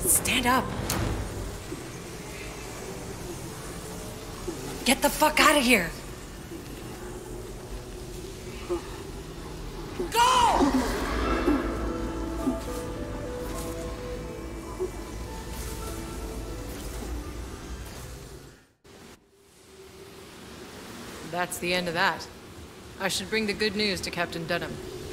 Stand up. Get the fuck out of here. Go! That's the end of that. I should bring the good news to Captain Dunham.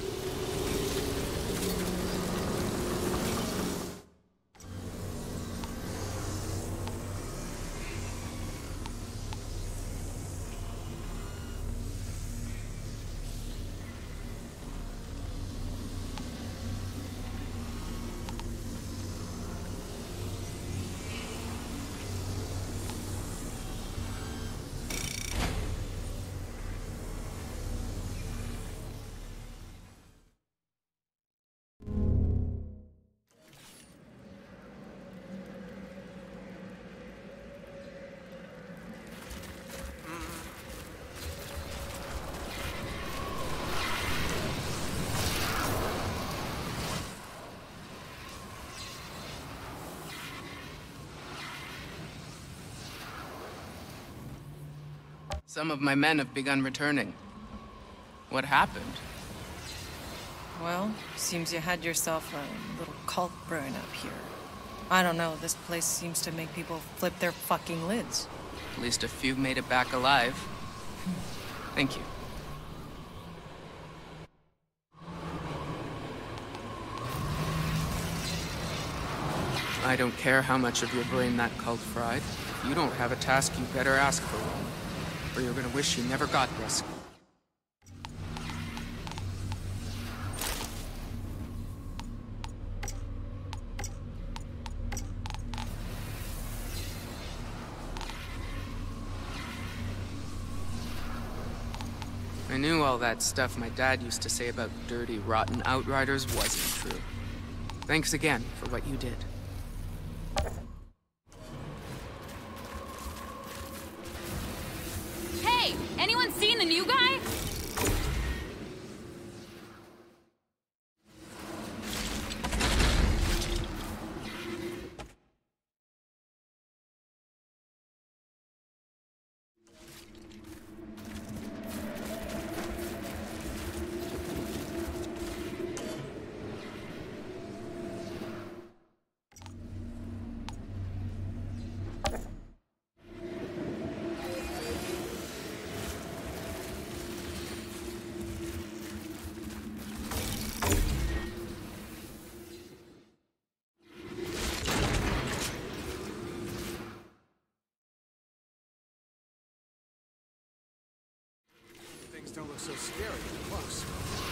Some of my men have begun returning. What happened? Well, seems you had yourself a little cult brewing up here. I don't know, this place seems to make people flip their fucking lids. At least a few made it back alive. Thank you. I don't care how much of your brain that cult fried. If you don't have a task, you better ask for one. Or you're gonna wish you never got this. I knew all that stuff my dad used to say about dirty, rotten outriders wasn't true. Thanks again for what you did. Hey, anyone seen the new guy? Things don't look so scary up close.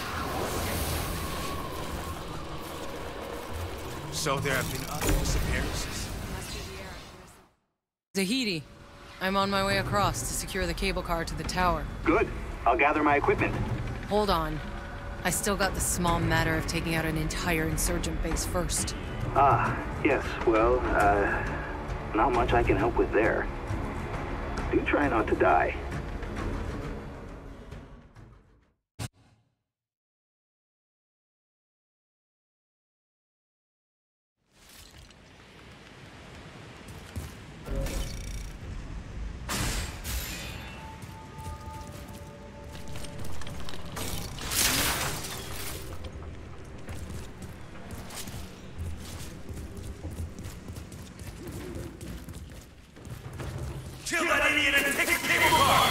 So there have been other disappearances? Zahidi, I'm on my way across to secure the cable car to the tower. Good. I'll gather my equipment. Hold on. I still got the small matter of taking out an entire insurgent base first. Ah, yes. Well, not much I can help with there. Do try not to die. Kill that idiot and take a cable car!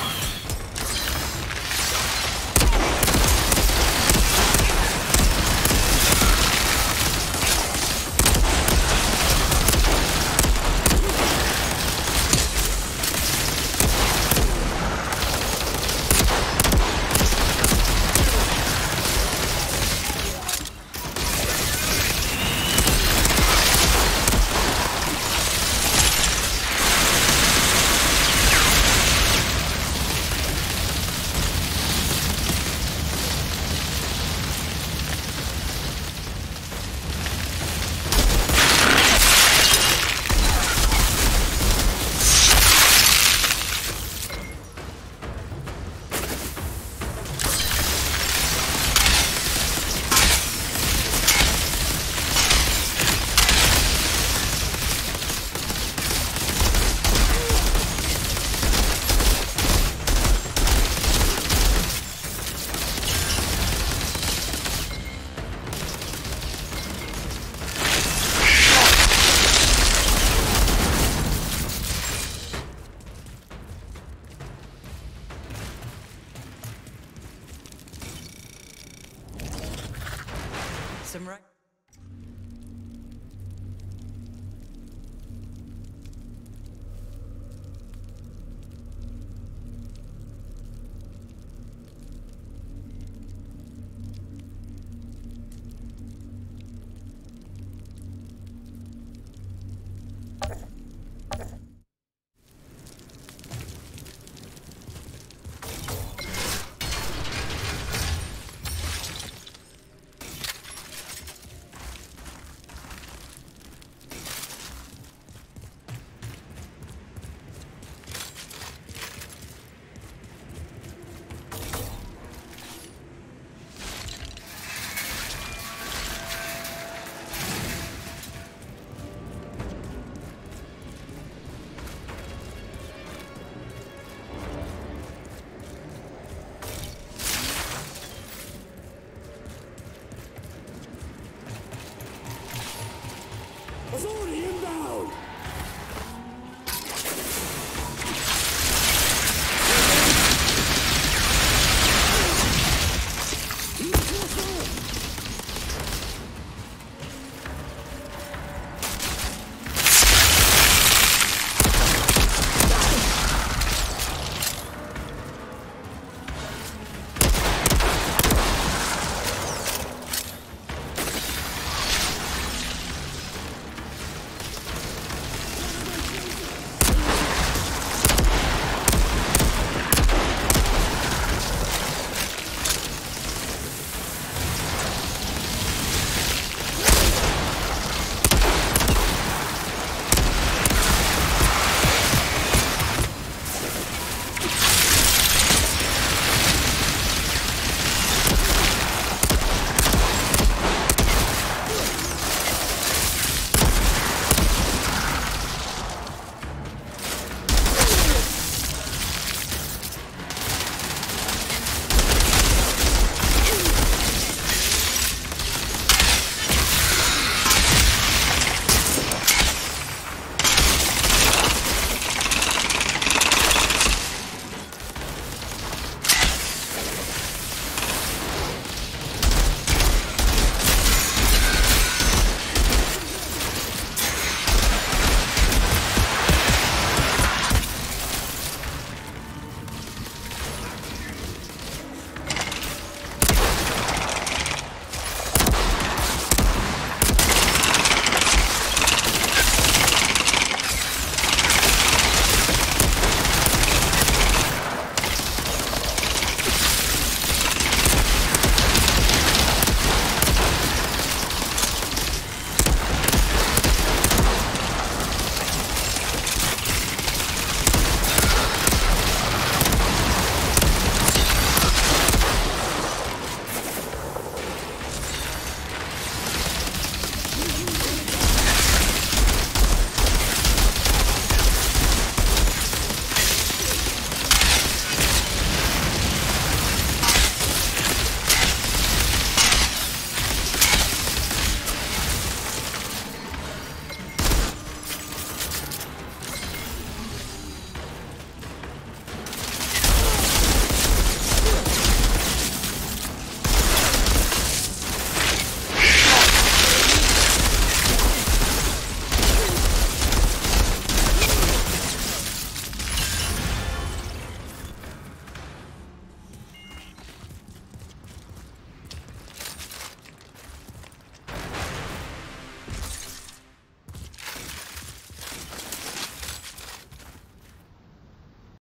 Authority in